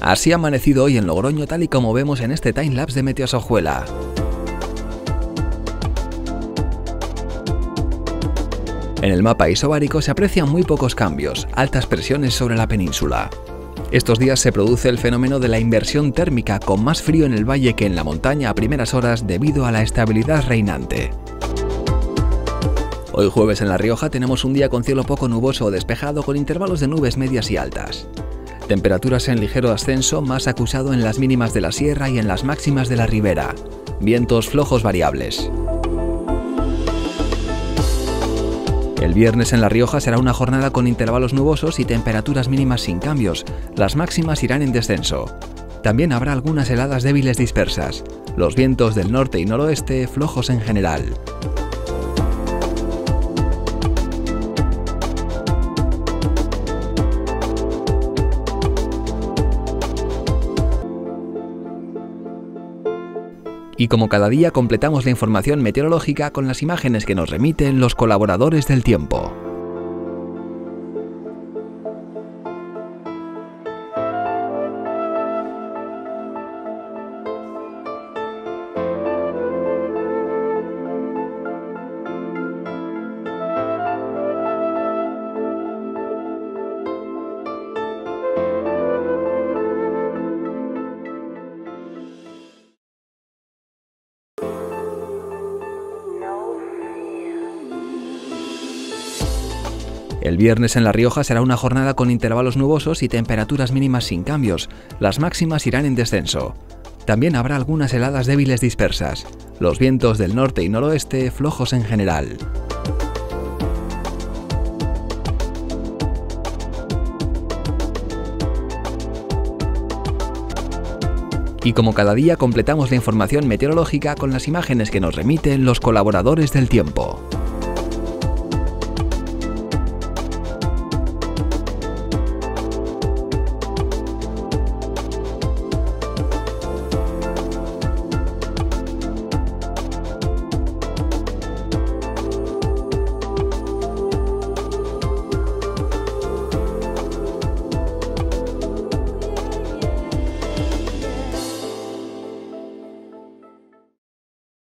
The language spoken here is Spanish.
Así ha amanecido hoy en Logroño, tal y como vemos en este timelapse de Meteosojuela. En el mapa isobárico se aprecian muy pocos cambios, altas presiones sobre la península. Estos días se produce el fenómeno de la inversión térmica, con más frío en el valle que en la montaña a primeras horas debido a la estabilidad reinante. Hoy jueves en La Rioja tenemos un día con cielo poco nuboso o despejado con intervalos de nubes medias y altas. Temperaturas en ligero ascenso, más acusado en las mínimas de la sierra y en las máximas de la ribera. Vientos flojos variables. El viernes en La Rioja será una jornada con intervalos nubosos y temperaturas mínimas sin cambios. Las máximas irán en descenso. También habrá algunas heladas débiles dispersas. Los vientos del norte y noroeste flojos en general. Y como cada día completamos la información meteorológica con las imágenes que nos remiten los colaboradores del tiempo. El viernes en La Rioja será una jornada con intervalos nubosos y temperaturas mínimas sin cambios. Las máximas irán en descenso. También habrá algunas heladas débiles dispersas. Los vientos del norte y noroeste flojos en general. Y como cada día completamos la información meteorológica con las imágenes que nos remiten los colaboradores del tiempo.